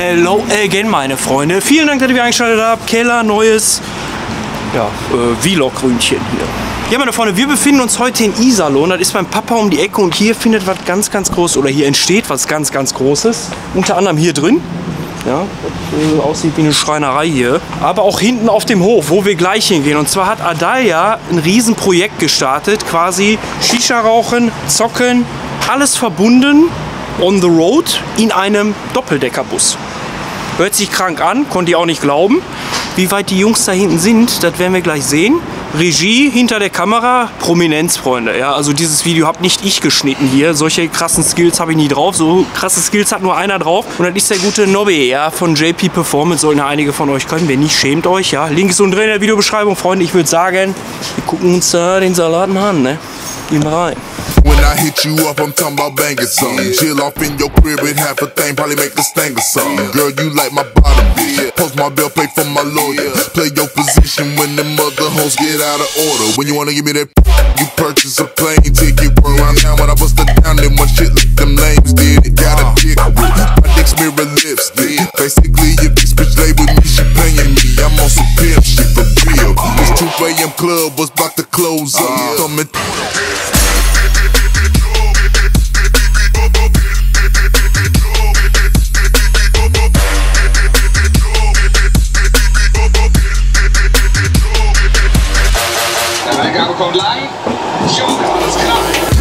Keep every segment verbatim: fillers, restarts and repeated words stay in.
Hello again, meine Freunde. Vielen Dank, dass ihr wieder eingeschaltet habt. Keller, neues ja, äh, Vlog-Grünchen hier. Ja, meine Freunde, wir befinden uns heute in Iserlohn. Das ist beim Papa um die Ecke und hier findet was ganz, ganz Großes, oder hier entsteht was ganz, ganz Großes. Unter anderem hier drin. Ja, das äh, aussieht wie eine Schreinerei hier. Aber auch hinten auf dem Hof, wo wir gleich hingehen. Und zwar hat Adalia ein Riesenprojekt gestartet. Quasi Shisha rauchen, zocken, alles verbunden on the road in einem Doppeldeckerbus. Hört sich krank an, konnte ich auch nicht glauben. Wie weit die Jungs da hinten sind, das werden wir gleich sehen. Regie hinter der Kamera, Prominenz, Freunde. Ja, also dieses Video habe nicht ich geschnitten hier. Solche krassen Skills habe ich nie drauf. So krasse Skills hat nur einer drauf. Und das ist der gute Nobby, ja, von J P Performance. Sollten ja einige von euch können. Wer nicht, schämt euch. Ja, Link ist unten drin in der Videobeschreibung, Freunde. Ich würde sagen, wir gucken uns da den Salat mal an, ne? Gehen wir rein. When I hit you up, I'm talking about banging something. Chill off in your crib with half a thing, probably make this thing or something. Girl, you like my bottom, bitch. Post my bill, pay for my lawyer. Play your position when them other hoes get out of order. When you wanna give me that, you purchase a plane ticket. Run around town when I bust it down, then one shit like them names did. Got a dick with my dick's mirror lipstick. Basically, if this bitch lay with me, she paying me. I'm on some pimp shit for real. This two A M club was about to close up. Coming. Kommt live, Junge, alles klar.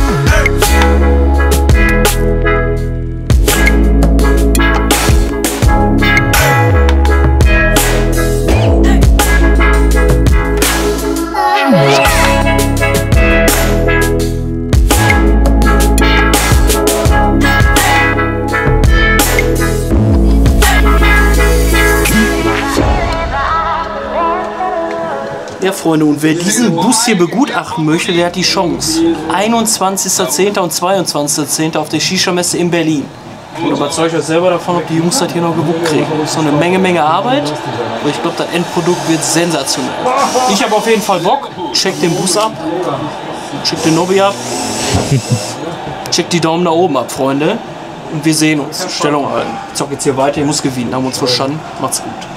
Ja, Freunde, und wer diesen Bus hier begutachten möchte, der hat die Chance. einundzwanzigster zehnter und zweiundzwanzigster zehnter auf der Shisha-Messe in Berlin. Und überzeugt euch selber davon, ob die Jungs das hier noch gebucht kriegen. Das ist noch eine Menge, Menge Arbeit. Aber ich glaube, das Endprodukt wird sensationell. Ich habe auf jeden Fall Bock. Checkt den Bus ab. Checkt den Nobby ab. Checkt die Daumen nach oben ab, Freunde. Und wir sehen uns. Stellung halten. Ich zock jetzt hier weiter. Ich muss gewinnen. Haben wir uns verstanden. Macht's gut.